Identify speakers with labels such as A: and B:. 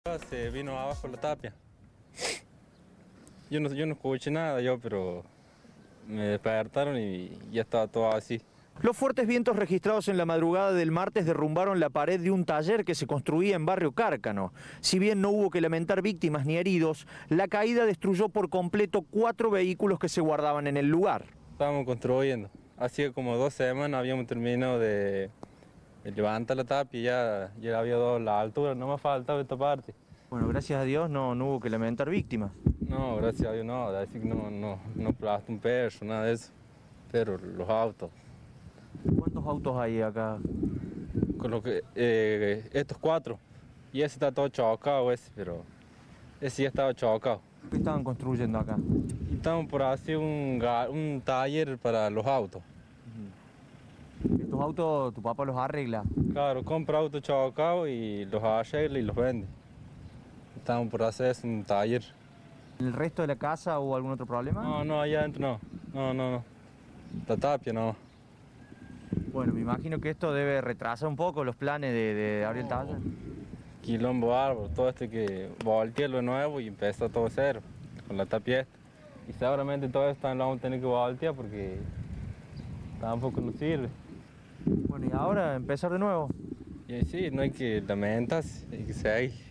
A: Se vino abajo la tapia. Yo no escuché nada, pero me despertaron y ya estaba todo así.
B: Los fuertes vientos registrados en la madrugada del martes derrumbaron la pared de un taller que se construía en Barrio Cárcano. Si bien no hubo que lamentar víctimas ni heridos, la caída destruyó por completo 4 vehículos que se guardaban en el lugar.
A: Estábamos construyendo. Hacía como 2 semanas habíamos terminado de levantar la tapia y ya había dado la altura, no me faltaba esta parte.
B: Bueno, gracias a Dios no hubo que lamentar víctimas.
A: No, gracias a Dios no, decir que no aplastó un perro, nada de eso. Pero los autos.
B: ¿Cuántos autos hay acá?
A: Con lo que, estos 4. Y ese está todo chocado, pero ese ya estaba chocado.
B: ¿Qué estaban construyendo acá?
A: Y estamos por hacer un taller para los autos.
B: ¿Estos autos tu papá los arregla?
A: Claro, compra autos chocados y los arregla y los vende. Estamos por hacer un taller.
B: ¿En el resto de la casa hubo algún otro problema?
A: No, allá adentro no. La tapia no.
B: Bueno, me imagino que esto debe retrasar un poco los planes de abrir el taller.
A: Quilombo árbol, todo esto que voltearlo de nuevo y empezar todo de cero, con la tapia esta. Y seguramente todo esto lo vamos a tener que voltear porque tampoco nos sirve.
B: Bueno, y ahora empezar de nuevo.
A: Y sí, no hay que lamentarse, hay que seguir.